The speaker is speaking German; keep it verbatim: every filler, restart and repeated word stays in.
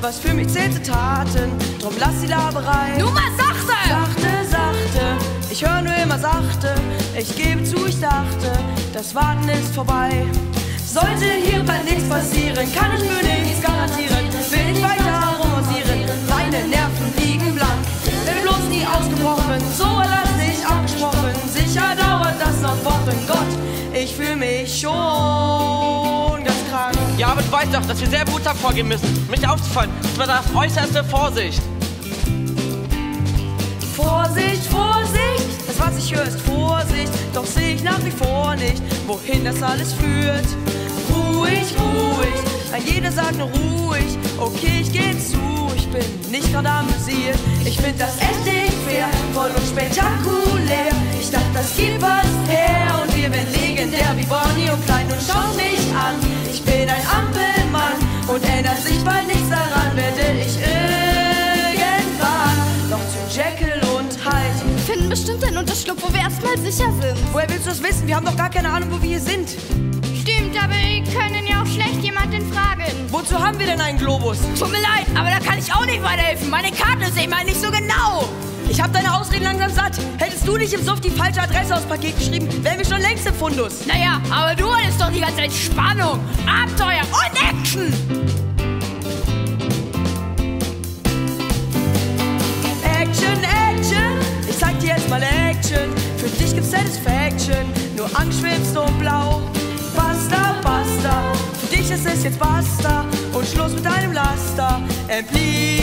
was für mich zählte Taten. Drum lass die Laberei. Nur mal sachte! Sachte, sachte, ich höre nur immer sachte. Ich gebe zu, ich dachte, das Warten ist vorbei. Sollte hier bald nichts passieren, kann ich für nichts garantieren. Will ich weiter romantieren, meine Nerven liegen blank. Bin bloß nie ausgebrochen, so elastisch abgesprochen. Sicher dauert das noch Wochen, Gott, ich fühle mich schon ganz krank. Ja, aber du weißt doch, dass wir sehr behutsam vorgehen müssen. Um nicht aufzufallen, das bedarf äußerste Vorsicht. Vorsicht, Vorsicht, das was ich höre ist Vorsicht. Doch sehe ich nach wie vor nicht, wohin das alles führt. Ruhig, ruhig, ein jeder sagt nur ruhig. Okay, ich geh zu, ich bin nicht gerade amüsiert. Ich find das echt nicht fair, voll und spektakulär. Ich dachte, das gibt was her und wir werden legendär wie Bonnie und Clyde. Und schaut mich an, ich bin ein Ampelmann und ändert sich bald nichts daran, werde ich irgendwann noch zu Jekyll und Hyde. Wir finden bestimmt einen Unterschlupf, wo wir erstmal sicher sind. Woher willst du das wissen? Wir haben doch gar keine Ahnung, wo wir hier sind. Stimmt, aber wir können ja auch schlecht jemanden fragen. Wozu haben wir denn einen Globus? Tut mir leid, aber da kann ich auch nicht weiterhelfen. Meine Karte sehen wir nicht so genau. Ich hab deine Ausreden langsam satt. Hättest du nicht im Suff die falsche Adresse aufs Paket geschrieben, wären wir schon längst im Fundus. Naja, aber du hattest doch die ganze Zeit Spannung, Abenteuer und Action. Action, Action, ich zeig dir jetzt mal Action. Für dich gibt's Satisfaction, nur Angst schwebst und blau. Basta, basta, für dich ist es jetzt basta und Schluss mit deinem Laster. And please